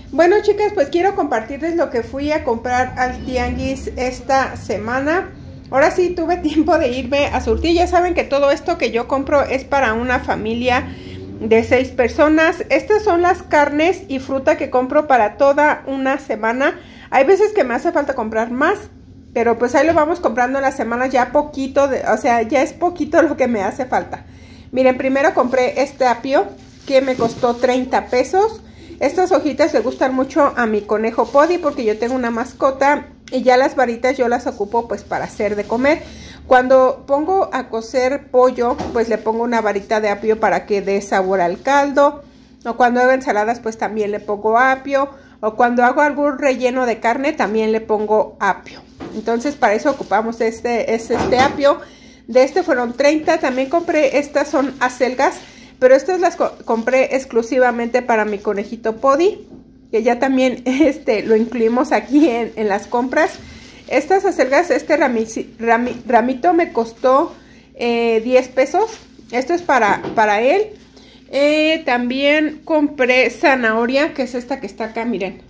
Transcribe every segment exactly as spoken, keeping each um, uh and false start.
Bueno, chicas, pues quiero compartirles lo que fui a comprar al tianguis esta semana. Ahora sí tuve tiempo de irme a surtir. Ya saben que todo esto que yo compro es para una familia de seis personas. Estas son las carnes y fruta que compro para toda una semana. Hay veces que me hace falta comprar más, pero pues ahí lo vamos comprando en la semana, ya poquito, de, o sea, ya es poquito lo que me hace falta. Miren, primero compré este apio que me costó treinta pesos. Estas hojitas le gustan mucho a mi conejo Podi porque yo tengo una mascota y ya las varitas yo las ocupo pues para hacer de comer. Cuando pongo a cocer pollo, pues le pongo una varita de apio para que dé sabor al caldo. O cuando hago ensaladas, pues también le pongo apio. O cuando hago algún relleno de carne, también le pongo apio. Entonces para eso ocupamos este, este, este apio. De este fueron treinta. También compré, estas son acelgas, pero estas las co compré exclusivamente para mi conejito Podi, que ya también este, lo incluimos aquí en, en las compras. Estas acelgas, este rami, rami, ramito me costó eh, diez pesos. Esto es para, para él. Eh, también compré zanahoria, que es esta que está acá, miren.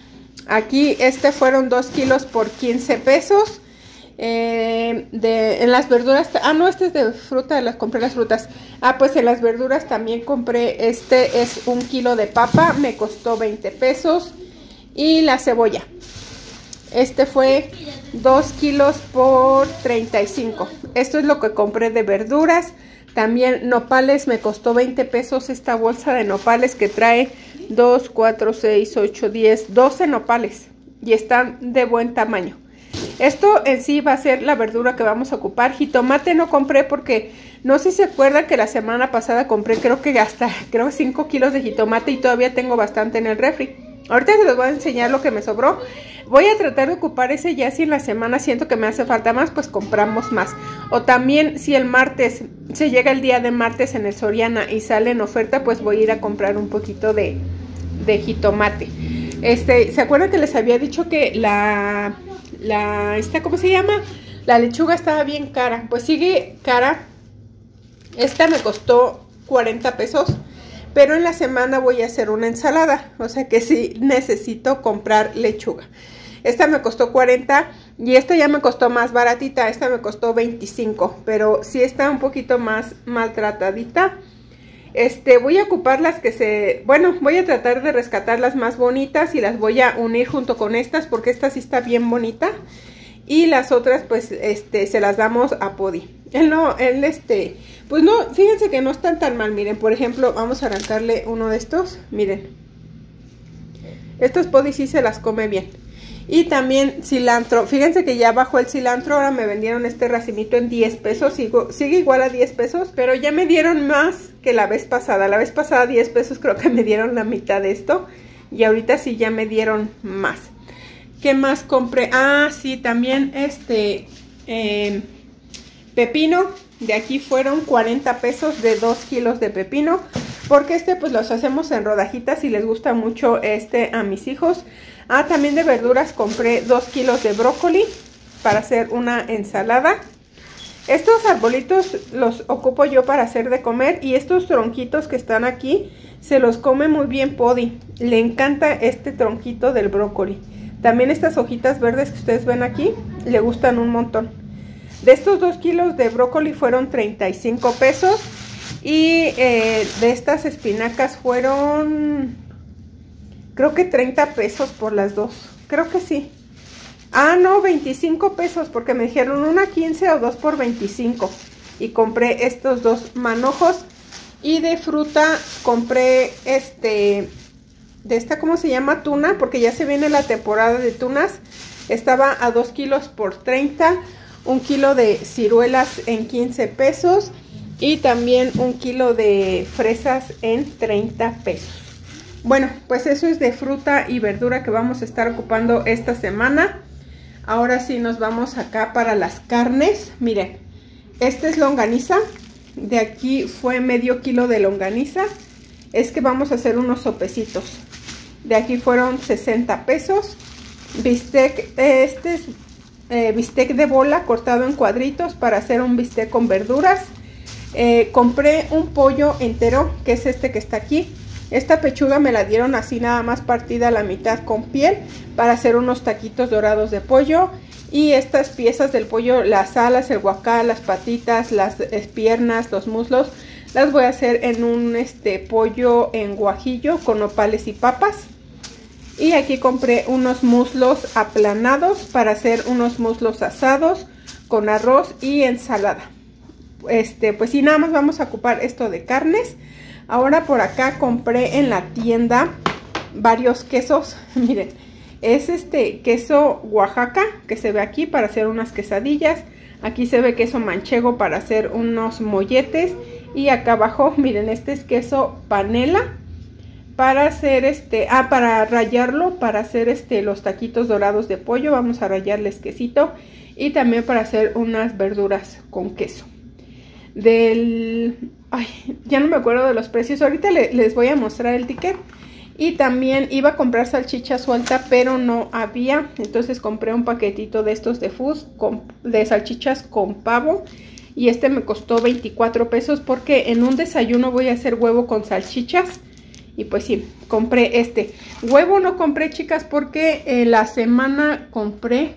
Aquí este fueron dos kilos por quince pesos. Eh, de, en las verduras, ah no, este es de fruta, las compré las frutas. Ah, pues en las verduras también compré, este es un kilo de papa, me costó veinte pesos. Y la cebolla, este fue dos kilos por treinta y cinco. Esto es lo que compré de verduras. También nopales, me costó veinte pesos esta bolsa de nopales que trae dos, cuatro, seis, ocho, diez, doce nopales. Y están de buen tamaño. Esto en sí va a ser la verdura que vamos a ocupar. Jitomate no compré porque no sé si se acuerdan que la semana pasada compré creo que hasta creo cinco kilos de jitomate y todavía tengo bastante en el refri. Ahorita se los voy a enseñar lo que me sobró. Voy a tratar de ocupar ese ya, si en la semana siento que me hace falta más, pues compramos más. O también si el martes, se llega el día de martes en el Soriana y sale en oferta, pues voy a ir a comprar un poquito de, de jitomate. Este, ¿se acuerdan que les había dicho que la... La, esta, ¿cómo se llama? La lechuga estaba bien cara. Pues sigue cara. Esta me costó cuarenta pesos. Pero en la semana voy a hacer una ensalada. O sea que sí necesito comprar lechuga. Esta me costó cuarenta. Y esta ya me costó más baratita. Esta me costó veinticinco. Pero sí está un poquito más maltratadita. Este, voy a ocupar las que se... Bueno, voy a tratar de rescatar las más bonitas y las voy a unir junto con estas porque esta sí está bien bonita. Y las otras, pues, este, se las damos a Podi. Él no, él, este... Pues no, fíjense que no están tan mal. Miren, por ejemplo, vamos a arrancarle uno de estos. Miren. Estos Podi sí se las come bien. Y también cilantro. Fíjense que ya bajó el cilantro. Ahora me vendieron este racimito en diez pesos. Sigo, sigue igual a diez pesos. Pero ya me dieron más que la vez pasada. La vez pasada diez pesos creo que me dieron la mitad de esto. Y ahorita sí ya me dieron más. ¿Qué más compré? Ah, sí, también este eh, pepino. De aquí fueron cuarenta pesos de dos kilos de pepino. Porque este pues los hacemos en rodajitas y les gusta mucho este a mis hijos. Ah, también de verduras compré dos kilos de brócoli para hacer una ensalada. Estos arbolitos los ocupo yo para hacer de comer. Y estos tronquitos que están aquí se los come muy bien Podi. Le encanta este tronquito del brócoli. También estas hojitas verdes que ustedes ven aquí le gustan un montón. De estos dos kilos de brócoli fueron treinta y cinco pesos. Y eh, de estas espinacas fueron... creo que treinta pesos por las dos. Creo que sí. Ah, no, veinticinco pesos. Porque me dijeron una quince o dos por veinticinco. Y compré estos dos manojos. Y de fruta compré este... de esta, ¿cómo se llama? Tuna. Porque ya se viene la temporada de tunas. Estaba a dos kilos por treinta. Un kilo de ciruelas en quince pesos. Y también un kilo de fresas en treinta pesos. Bueno, pues eso es de fruta y verdura que vamos a estar ocupando esta semana. Ahora sí nos vamos acá para las carnes. Miren, este es longaniza. De aquí fue medio kilo de longaniza. Es que vamos a hacer unos sopecitos. De aquí fueron sesenta pesos. Bistec, este es eh, bistec de bola cortado en cuadritos para hacer un bistec con verduras. Eh, compré un pollo entero, que es este que está aquí. Esta pechuga me la dieron así nada más partida a la mitad con piel para hacer unos taquitos dorados de pollo. Y estas piezas del pollo, las alas, el guacal, las patitas, las piernas, los muslos, las voy a hacer en un este pollo en guajillo con nopales y papas. Y aquí compré unos muslos aplanados para hacer unos muslos asados con arroz y ensalada. Este, pues sí, nada más vamos a ocupar esto de carnes. Ahora por acá compré en la tienda varios quesos. Miren, es este queso Oaxaca que se ve aquí para hacer unas quesadillas. Aquí se ve queso manchego para hacer unos molletes. Y acá abajo, miren, este es queso panela para hacer este, ah, para rallarlo, para hacer este, los taquitos dorados de pollo. Vamos a rallarles quesito y también para hacer unas verduras con queso. Del, ay, ya no me acuerdo de los precios, ahorita le, les voy a mostrar el ticket. Y también iba a comprar salchicha suelta, pero no había, entonces compré un paquetito de estos de Food, con, de salchichas con pavo. Y este me costó veinticuatro pesos porque en un desayuno voy a hacer huevo con salchichas. Y pues sí, compré este. Huevo no compré, chicas, porque eh, la semana compré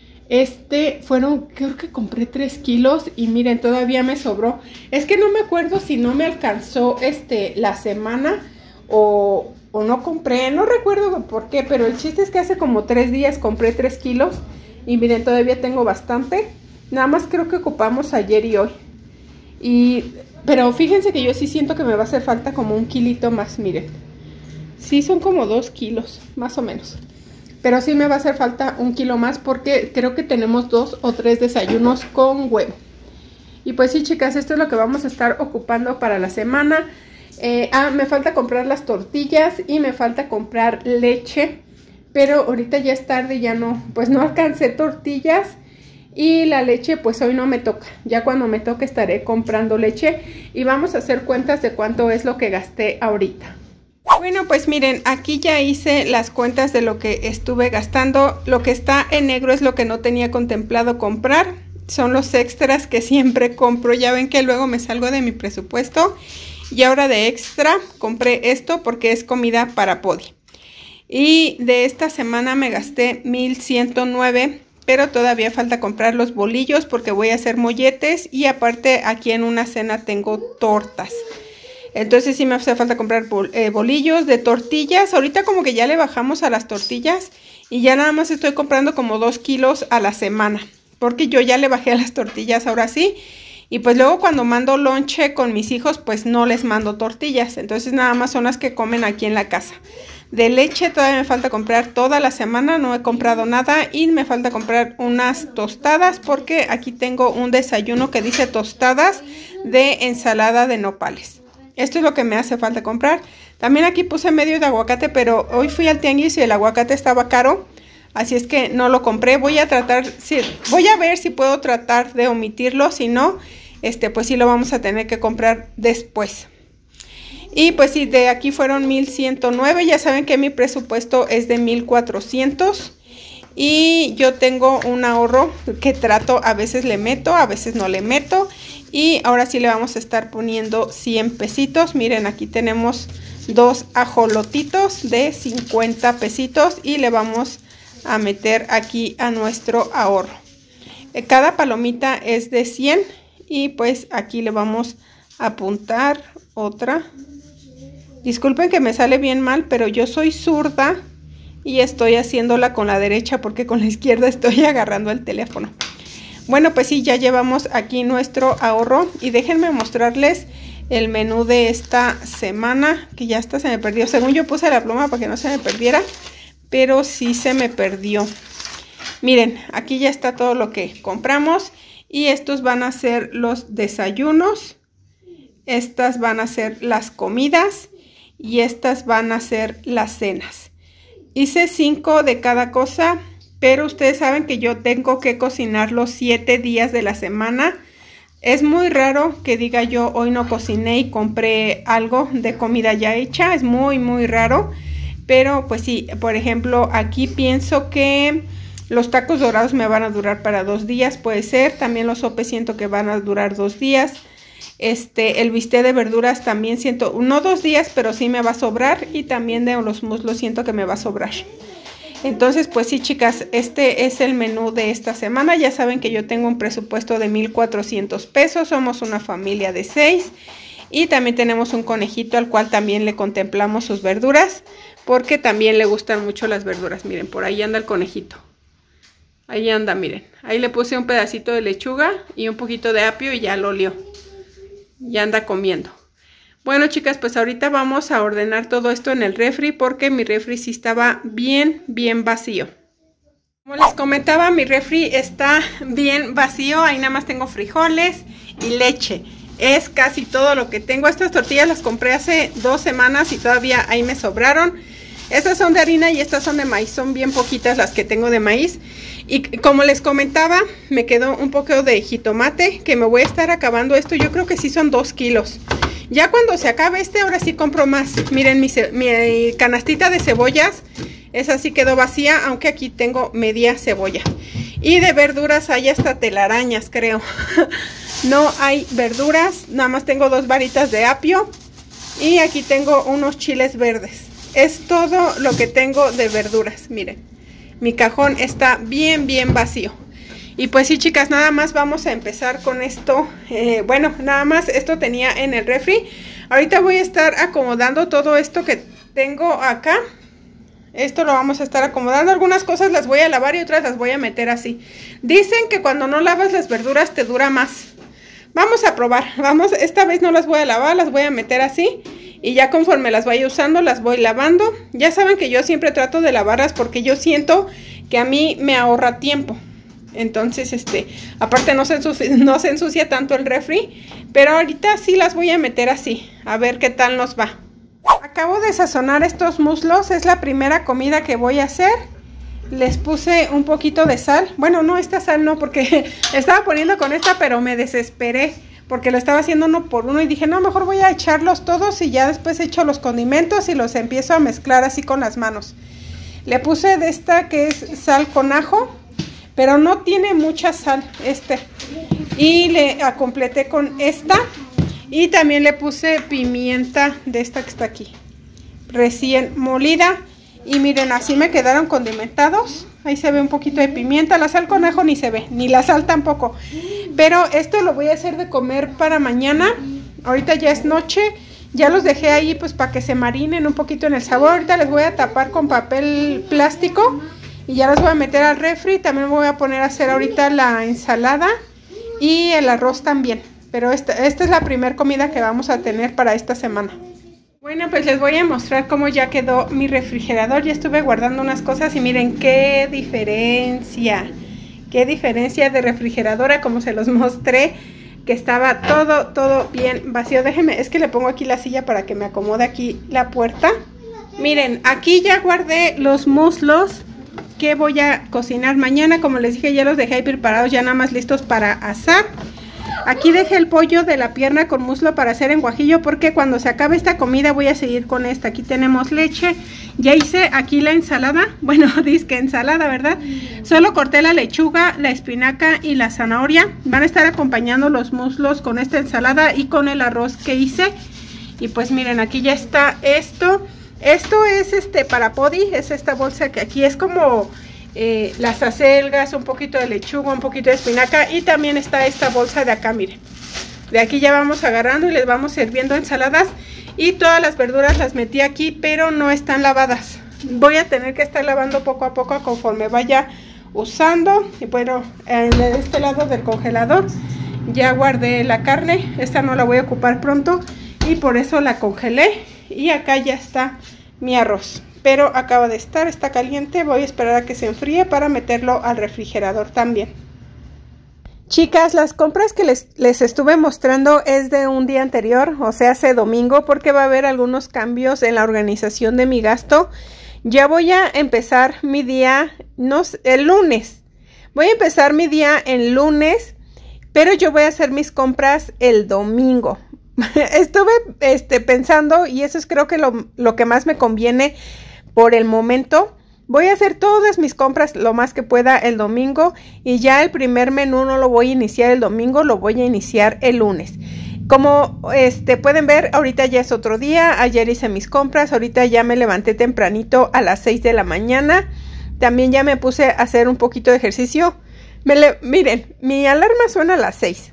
este, fueron, creo que compré tres kilos y miren, todavía me sobró. Es que no me acuerdo si no me alcanzó este la semana o, o no compré, no recuerdo por qué, pero el chiste es que hace como tres días compré tres kilos y miren, todavía tengo bastante. Nada más creo que ocupamos ayer y hoy. Y... pero fíjense que yo sí siento que me va a hacer falta como un kilito más, miren. Sí son como dos kilos, más o menos. Pero sí me va a hacer falta un kilo más porque creo que tenemos dos o tres desayunos con huevo. Y pues sí, chicas, esto es lo que vamos a estar ocupando para la semana. Eh, ah, me falta comprar las tortillas y me falta comprar leche. Pero ahorita ya es tarde, ya no, pues no alcancé tortillas. Y la leche pues hoy no me toca, ya cuando me toque estaré comprando leche y vamos a hacer cuentas de cuánto es lo que gasté ahorita. Bueno, pues miren, aquí ya hice las cuentas de lo que estuve gastando. Lo que está en negro es lo que no tenía contemplado comprar, son los extras que siempre compro. Ya ven que luego me salgo de mi presupuesto y ahora de extra compré esto porque es comida para Podi. Y de esta semana me gasté mil ciento nueve. Pero todavía falta comprar los bolillos porque voy a hacer molletes y aparte aquí en una cena tengo tortas. Entonces sí me hace falta comprar bol, eh, bolillos de tortillas. Ahorita como que ya le bajamos a las tortillas y ya nada más estoy comprando como dos kilos a la semana. Porque yo ya le bajé a las tortillas ahora sí. Y pues luego cuando mando lonche con mis hijos pues no les mando tortillas. Entonces nada más son las que comen aquí en la casa. De leche todavía me falta comprar toda la semana, no he comprado nada y me falta comprar unas tostadas porque aquí tengo un desayuno que dice tostadas de ensalada de nopales. Esto es lo que me hace falta comprar. También aquí puse medio de aguacate, pero hoy fui al tianguis y el aguacate estaba caro, así es que no lo compré. Voy a tratar, sí, voy a ver si puedo tratar de omitirlo, si no, este, pues sí lo vamos a tener que comprar después. Y pues sí, de aquí fueron mil ciento nueve, ya saben que mi presupuesto es de mil cuatrocientos. Y yo tengo un ahorro que trato, a veces le meto, a veces no le meto. Y ahora sí le vamos a estar poniendo cien pesitos. Miren, aquí tenemos dos ajolotitos de cincuenta pesitos y le vamos a meter aquí a nuestro ahorro. Cada palomita es de cien y pues aquí le vamos a apuntar otra. Disculpen que me sale bien mal, pero yo soy zurda y estoy haciéndola con la derecha porque con la izquierda estoy agarrando el teléfono. Bueno, pues sí, ya llevamos aquí nuestro ahorro y déjenme mostrarles el menú de esta semana, que ya hasta se me perdió. Según yo puse la pluma para que no se me perdiera, pero sí se me perdió. Miren, aquí ya está todo lo que compramos y estos van a ser los desayunos, estas van a ser las comidas y estas van a ser las cenas. Hice cinco de cada cosa, pero ustedes saben que yo tengo que cocinar los siete días de la semana. Es muy raro que diga yo hoy no cociné y compré algo de comida ya hecha, es muy muy raro. Pero pues sí, por ejemplo, aquí pienso que los tacos dorados me van a durar para dos días, puede ser. También los sopes siento que van a durar dos días. Este, el bistec de verduras también siento, no dos días, pero sí me va a sobrar. Y también de los muslos siento que me va a sobrar. Entonces, pues sí, chicas, este es el menú de esta semana. Ya saben que yo tengo un presupuesto de mil cuatrocientos pesos. Somos una familia de seis. Y también tenemos un conejito al cual también le contemplamos sus verduras, porque también le gustan mucho las verduras. Miren, por ahí anda el conejito. Ahí anda, miren. Ahí le puse un pedacito de lechuga y un poquito de apio y ya lo olió. Ya anda comiendo. Bueno, chicas, pues ahorita vamos a ordenar todo esto en el refri, porque mi refri sí estaba bien, bien vacío. Como les comentaba, mi refri está bien vacío. Ahí nada más tengo frijoles y leche. Es casi todo lo que tengo. Estas tortillas las compré hace dos semanas y todavía ahí me sobraron. Estas son de harina y estas son de maíz. Son bien poquitas las que tengo de maíz. Y como les comentaba, me quedó un poco de jitomate que me voy a estar acabando esto. Yo creo que sí son dos kilos. Ya cuando se acabe este, ahora sí compro más. Miren, mi, mi canastita de cebollas, esa sí quedó vacía, aunque aquí tengo media cebolla. Y de verduras hay hasta telarañas, creo. No hay verduras, nada más tengo dos varitas de apio. Y aquí tengo unos chiles verdes. Es todo lo que tengo de verduras, miren. Mi cajón está bien, bien vacío. Y pues sí, chicas, nada más vamos a empezar con esto. Eh, bueno, nada más esto tenía en el refri. Ahorita voy a estar acomodando todo esto que tengo acá. Esto lo vamos a estar acomodando. Algunas cosas las voy a lavar y otras las voy a meter así. Dicen que cuando no lavas las verduras te dura más. Vamos a probar. Vamos, esta vez no las voy a lavar, las voy a meter así. Y ya conforme las vaya usando, las voy lavando. Ya saben que yo siempre trato de lavarlas porque yo siento que a mí me ahorra tiempo. Entonces, este, aparte no se ensucia, no se ensucia tanto el refri. Pero ahorita sí las voy a meter así. A ver qué tal nos va. Acabo de sazonar estos muslos. Es la primera comida que voy a hacer. Les puse un poquito de sal. Bueno, no, esta sal no, porque estaba poniendo con esta, pero me desesperé. Porque lo estaba haciendo uno por uno y dije, no, mejor voy a echarlos todos y ya después echo los condimentos y los empiezo a mezclar así con las manos. Le puse de esta que es sal con ajo, pero no tiene mucha sal este. Y le completé con esta y también le puse pimienta de esta que está aquí, recién molida. Y miren, así me quedaron condimentados. Ahí se ve un poquito de pimienta. La sal con ajo ni se ve, ni la sal tampoco. Pero esto lo voy a hacer de comer para mañana. Ahorita ya es noche. Ya los dejé ahí pues para que se marinen un poquito en el sabor. Ahorita les voy a tapar con papel plástico. Y ya los voy a meter al refri. También me voy a poner a hacer ahorita la ensalada. Y el arroz también. Pero esta, esta es la primera comida que vamos a tener para esta semana. Bueno, pues les voy a mostrar cómo ya quedó mi refrigerador. Ya estuve guardando unas cosas y miren qué diferencia. Qué diferencia de refrigeradora, como se los mostré, que estaba todo, todo bien vacío. Déjenme, es que le pongo aquí la silla para que me acomode aquí la puerta. Miren, aquí ya guardé los muslos que voy a cocinar mañana. Como les dije, ya los dejé ahí preparados, ya nada más listos para asar. Aquí dejé el pollo de la pierna con muslo para hacer en guajillo, porque cuando se acabe esta comida voy a seguir con esta. Aquí tenemos leche. Ya hice aquí la ensalada. Bueno, disque ensalada, ¿verdad? Solo corté la lechuga, la espinaca y la zanahoria. Van a estar acompañando los muslos con esta ensalada y con el arroz que hice. Y pues miren, aquí ya está esto. Esto es este para podi. Es esta bolsa que aquí es como... Eh, las acelgas, un poquito de lechuga, un poquito de espinaca y también está esta bolsa de acá, miren. De aquí ya vamos agarrando y les vamos sirviendo ensaladas y todas las verduras las metí aquí, pero no están lavadas. Voy a tener que estar lavando poco a poco conforme vaya usando. Y bueno, en este lado del congelador ya guardé la carne, esta no la voy a ocupar pronto y por eso la congelé. Y acá ya está mi arroz. Pero acaba de estar, está caliente, voy a esperar a que se enfríe para meterlo al refrigerador también. Chicas, las compras que les, les estuve mostrando es de un día anterior, o sea, hace domingo, porque va a haber algunos cambios en la organización de mi gasto. Ya voy a empezar mi día, no, el lunes. Voy a empezar mi día el lunes, pero yo voy a hacer mis compras el domingo. Estuve este, pensando, y eso es creo que lo, lo que más me conviene por el momento. Voy a hacer todas mis compras lo más que pueda el domingo y ya el primer menú no lo voy a iniciar el domingo, lo voy a iniciar el lunes. Como este pueden ver, ahorita ya es otro día. Ayer hice mis compras, ahorita ya me levanté tempranito a las seis de la mañana. También ya me puse a hacer un poquito de ejercicio. Me le, miren, mi alarma suena a las seis.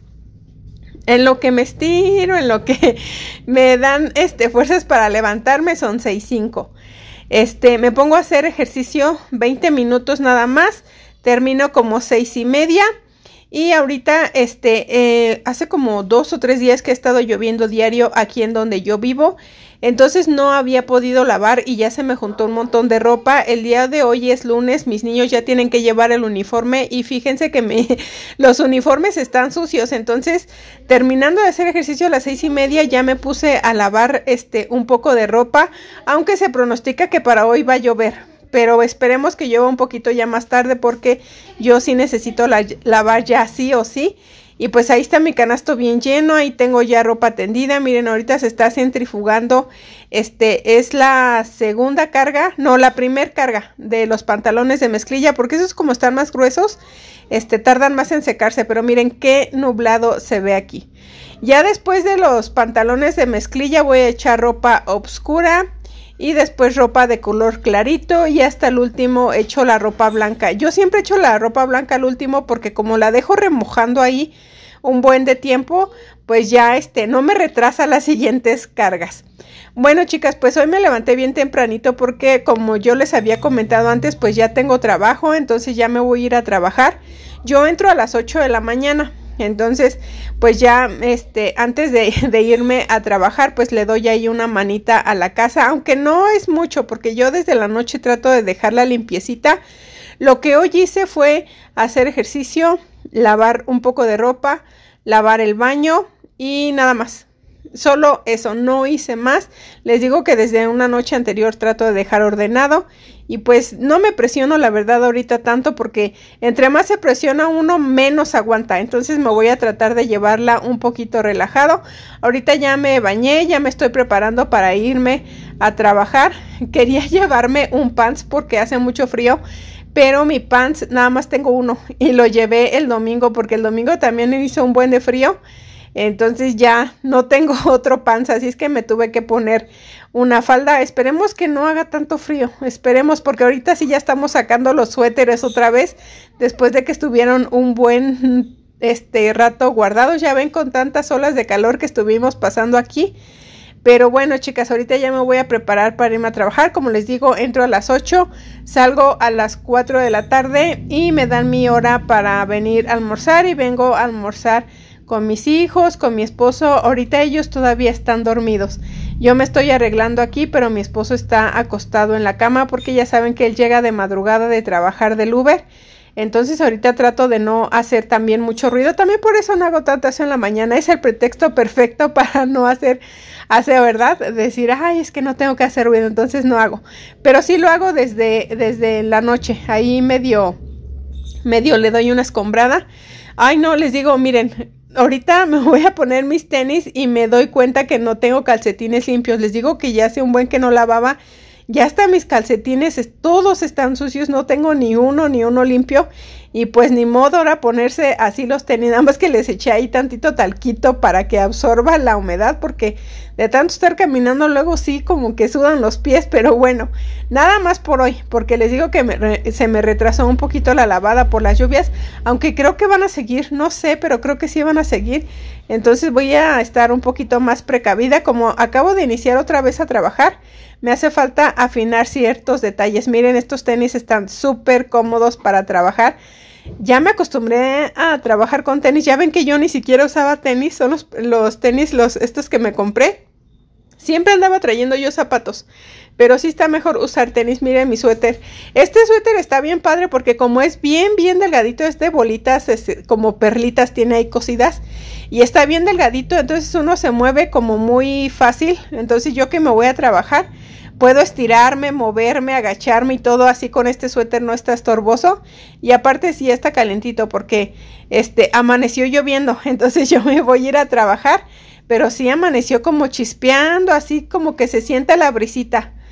En lo que me estiro, en lo que me dan este, fuerzas para levantarme, son seis cinco. Este, me pongo a hacer ejercicio veinte minutos nada más. Termino como seis y media. Y ahorita, este, eh, hace como dos o tres días que ha estado lloviendo diario aquí en donde yo vivo. Entonces no había podido lavar y ya se me juntó un montón de ropa. El día de hoy es lunes, mis niños ya tienen que llevar el uniforme y fíjense que me, los uniformes están sucios. Entonces, terminando de hacer ejercicio a las seis y media, ya me puse a lavar este, un poco de ropa, aunque se pronostica que para hoy va a llover. Pero esperemos que llueva un poquito ya más tarde porque yo sí necesito la, lavar ya sí o sí. Y pues ahí está mi canasto bien lleno, ahí tengo ya ropa tendida. Miren, ahorita se está centrifugando, este es la segunda carga, no, la primer carga de los pantalones de mezclilla, porque esos como están más gruesos, este tardan más en secarse, pero miren qué nublado se ve aquí. Ya después de los pantalones de mezclilla voy a echar ropa oscura y después ropa de color clarito y hasta el último echo la ropa blanca. Yo siempre echo la ropa blanca al último porque como la dejo remojando ahí un buen de tiempo, pues ya este no me retrasa las siguientes cargas. Bueno, chicas, pues hoy me levanté bien tempranito porque como yo les había comentado antes, pues ya tengo trabajo, entonces ya me voy a ir a trabajar. Yo entro a las ocho de la mañana. Entonces, pues ya, este, antes de, de irme a trabajar, pues le doy ahí una manita a la casa, aunque no es mucho, porque yo desde la noche trato de dejarla limpiecita. Lo que hoy hice fue hacer ejercicio, lavar un poco de ropa, lavar el baño y nada más. Solo eso, no hice más. Les digo que desde una noche anterior trato de dejar ordenado y pues no me presiono la verdad ahorita tanto porque entre más se presiona uno menos aguanta. Entonces me voy a tratar de llevarla un poquito relajado. Ahorita ya me bañé, ya me estoy preparando para irme a trabajar. Quería llevarme un pants porque hace mucho frío, pero mi pants nada más tengo uno y lo llevé el domingo porque el domingo también hizo un buen de frío. Entonces ya no tengo otro pants, así es que me tuve que poner una falda. Esperemos que no haga tanto frío, esperemos, porque ahorita sí ya estamos sacando los suéteres otra vez, después de que estuvieron un buen este rato guardados. Ya ven, con tantas olas de calor que estuvimos pasando aquí. Pero bueno, chicas, ahorita ya me voy a preparar para irme a trabajar. Como les digo, entro a las ocho, salgo a las cuatro de la tarde y me dan mi hora para venir a almorzar y vengo a almorzar con mis hijos, con mi esposo. Ahorita ellos todavía están dormidos. Yo me estoy arreglando aquí, pero mi esposo está acostado en la cama porque ya saben que él llega de madrugada de trabajar del Uber. Entonces ahorita trato de no hacer también mucho ruido. También por eso no hago tanto aseo en la mañana. Es el pretexto perfecto para no hacer aseo, ¿verdad? Decir, ay, es que no tengo que hacer ruido, entonces no hago. Pero sí lo hago desde, desde la noche. Ahí medio, medio le doy una escombrada. Ay, no, les digo, miren, ahorita me voy a poner mis tenis y me doy cuenta que no tengo calcetines limpios. Les digo que ya hace un buen que no lavaba. Ya hasta mis calcetines todos están sucios, no tengo ni uno, ni uno limpio. Y pues ni modo ahora ponerse así los tenis, nada más que les eché ahí tantito talquito para que absorba la humedad, porque de tanto estar caminando luego sí como que sudan los pies. Pero bueno, nada más por hoy, porque les digo que me, se me retrasó un poquito la lavada por las lluvias, aunque creo que van a seguir, no sé, pero creo que sí van a seguir. Entonces voy a estar un poquito más precavida. Como acabo de iniciar otra vez a trabajar, me hace falta afinar ciertos detalles. Miren, estos tenis están súper cómodos para trabajar. Ya me acostumbré a trabajar con tenis. Ya ven que yo ni siquiera usaba tenis. Son los, los tenis, los, estos que me compré. Siempre andaba trayendo yo zapatos, pero sí está mejor usar tenis. Miren mi suéter. Este suéter está bien padre porque como es bien, bien delgadito, es de bolitas, es como perlitas, tiene ahí cosidas. Y está bien delgadito, entonces uno se mueve como muy fácil. Entonces yo que me voy a trabajar, puedo estirarme, moverme, agacharme y todo así con este suéter, no está estorboso. Y aparte sí está calentito porque este amaneció lloviendo, entonces yo me voy a ir a trabajar. Pero sí amaneció como chispeando, así como que se siente la brisita.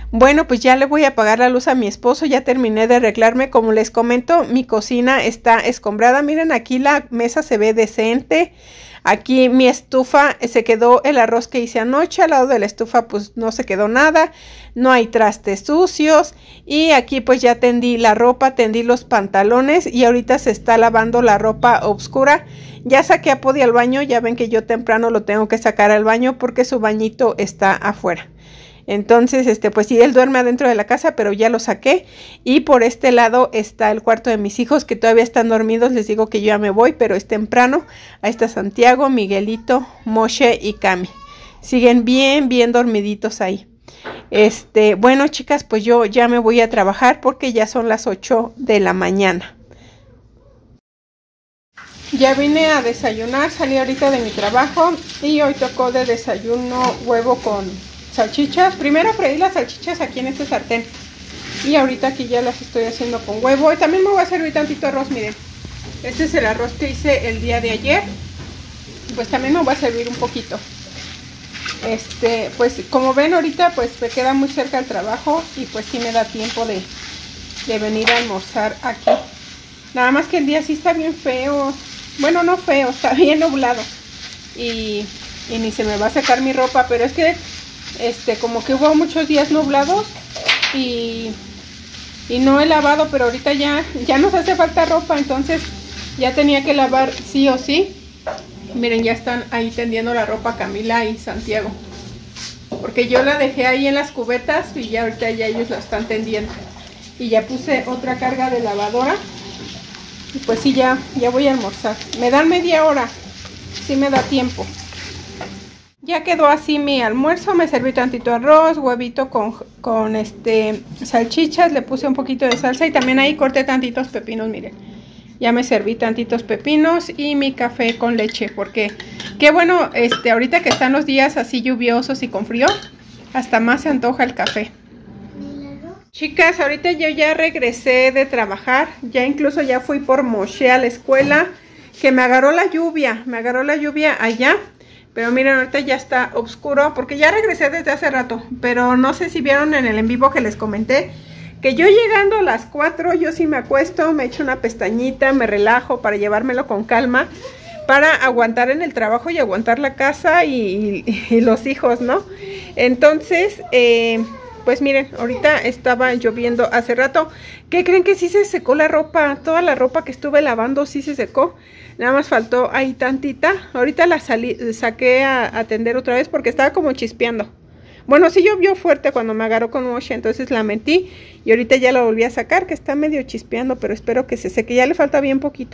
Bueno, pues ya le voy a apagar la luz a mi esposo, ya terminé de arreglarme. Como les comento, mi cocina está escombrada. Miren, aquí la mesa se ve decente. Aquí mi estufa, se quedó el arroz que hice anoche. Al lado de la estufa pues no se quedó nada. No hay trastes sucios. Y aquí pues ya tendí la ropa, tendí los pantalones. Y ahorita se está lavando la ropa oscura. Ya saqué a Podi al baño. Ya ven que yo temprano lo tengo que sacar al baño porque su bañito está afuera. Entonces, este, pues sí, él duerme adentro de la casa, pero ya lo saqué. Y por este lado está el cuarto de mis hijos, que todavía están dormidos. Les digo que yo ya me voy, pero es temprano. Ahí está Santiago, Miguelito, Moshe y Cami. Siguen bien, bien dormiditos ahí. Este, bueno, chicas, pues yo ya me voy a trabajar porque ya son las ocho de la mañana. Ya vine a desayunar, salí ahorita de mi trabajo y hoy tocó de desayuno huevo con salchichas. Primero freí las salchichas aquí en este sartén y ahorita aquí ya las estoy haciendo con huevo. Y también me voy a servir tantito arroz, miren. Este es el arroz que hice el día de ayer. Pues también me voy a servir un poquito. Este, pues como ven ahorita pues me queda muy cerca el trabajo y pues sí me da tiempo de, de venir a almorzar aquí. Nada más que el día sí está bien feo. Bueno, no feo, está bien nublado. Y, y ni se me va a secar mi ropa, pero es que Este, como que hubo muchos días nublados y, y no he lavado, pero ahorita ya, ya nos hace falta ropa, entonces ya tenía que lavar sí o sí. Miren, ya están ahí tendiendo la ropa Camila y Santiago, porque yo la dejé ahí en las cubetas y ya ahorita ya ellos la están tendiendo. Y ya puse otra carga de lavadora y pues sí, ya, ya voy a almorzar. Me dan media hora, sí me da tiempo. Ya quedó así mi almuerzo, me serví tantito arroz, huevito con, con este salchichas, le puse un poquito de salsa y también ahí corté tantitos pepinos, miren. Ya me serví tantitos pepinos y mi café con leche, porque qué bueno, este, ahorita que están los días así lluviosos y con frío, hasta más se antoja el café. Chicas, ahorita yo ya regresé de trabajar, ya incluso ya fui por Moshe a la escuela, que me agarró la lluvia, me agarró la lluvia allá. Pero miren, ahorita ya está oscuro porque ya regresé desde hace rato. Pero no sé si vieron en el en vivo que les comenté que yo llegando a las cuatro, yo sí me acuesto, me echo una pestañita, me relajo para llevármelo con calma, para aguantar en el trabajo y aguantar la casa y, y, y los hijos, ¿no? Entonces, eh, pues miren, ahorita estaba lloviendo hace rato. ¿Qué creen? Que sí se secó la ropa? Toda la ropa que estuve lavando sí se secó. Nada más faltó ahí tantita. Ahorita la salí, saqué a, a tender otra vez porque estaba como chispeando. Bueno, sí llovió fuerte cuando me agarró con Moshe, entonces la metí y ahorita ya la volví a sacar, que está medio chispeando, pero espero que se seque. Ya le falta bien poquito.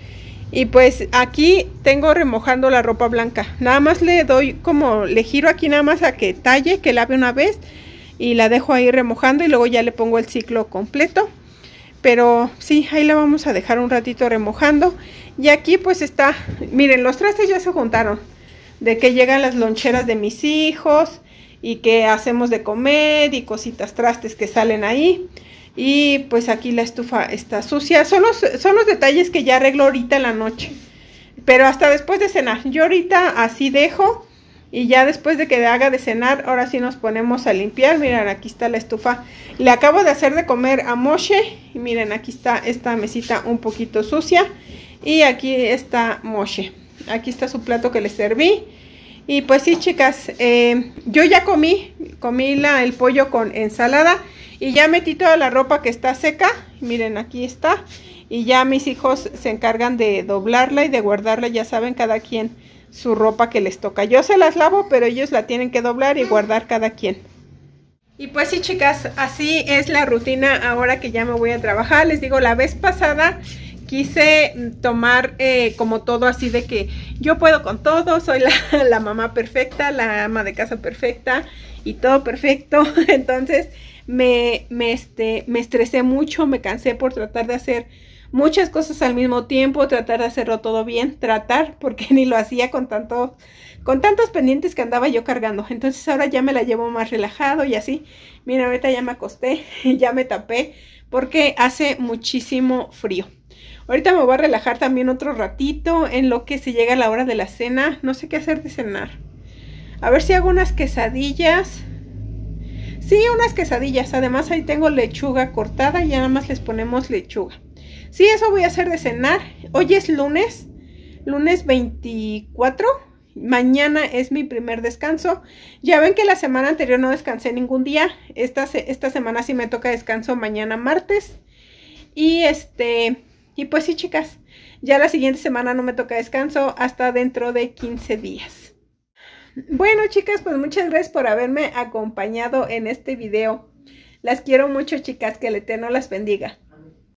Y pues aquí tengo remojando la ropa blanca. Nada más le doy como, le giro aquí nada más a que talle, que lave una vez. Y la dejo ahí remojando y luego ya le pongo el ciclo completo. Pero sí, ahí la vamos a dejar un ratito remojando. Y aquí pues está, miren, los trastes ya se juntaron. De que llegan las loncheras de mis hijos y que hacemos de comer y cositas trastes que salen ahí. Y pues aquí la estufa está sucia. Son los, son los detalles que ya arreglo ahorita en la noche. Pero hasta después de cenar. Yo ahorita así dejo. Y ya después de que haga de cenar, ahora sí nos ponemos a limpiar. Miren, aquí está la estufa. Le acabo de hacer de comer a Moshe. Y miren, aquí está esta mesita un poquito sucia. Y aquí está Moshe. Aquí está su plato que le serví. Y pues sí, chicas, eh, yo ya comí. Comí la, el pollo con ensalada. Y ya metí toda la ropa que está seca. Miren, aquí está. Y ya mis hijos se encargan de doblarla y de guardarla. Ya saben, cada quien su ropa que les toca. Yo se las lavo, pero ellos la tienen que doblar y guardar cada quien. Y pues sí, chicas, así es la rutina ahora que ya me voy a trabajar. Les digo, la vez pasada quise tomar eh, como todo así de que yo puedo con todo, soy la, la mamá perfecta, la ama de casa perfecta y todo perfecto. Entonces me, me, este, me estresé mucho, me cansé por tratar de hacer muchas cosas al mismo tiempo, tratar de hacerlo todo bien, tratar, porque ni lo hacía con tanto, con tantos pendientes que andaba yo cargando. Entonces ahora ya me la llevo más relajado y así. Miren, ahorita ya me acosté, ya me tapé, porque hace muchísimo frío. Ahorita me voy a relajar también otro ratito, en lo que se llega la hora de la cena. No sé qué hacer de cenar. A ver si hago unas quesadillas. Sí, unas quesadillas. Además ahí tengo lechuga cortada y ya nada más les ponemos lechuga. Sí, eso voy a hacer de cenar. Hoy es lunes, lunes veinticuatro. Mañana es mi primer descanso. Ya ven que la semana anterior no descansé ningún día. Esta, esta semana sí me toca descanso mañana martes. Y este, y pues sí, chicas, ya la siguiente semana no me toca descanso hasta dentro de quince días. Bueno, chicas, pues muchas gracias por haberme acompañado en este video. Las quiero mucho, chicas, que el Eterno las bendiga.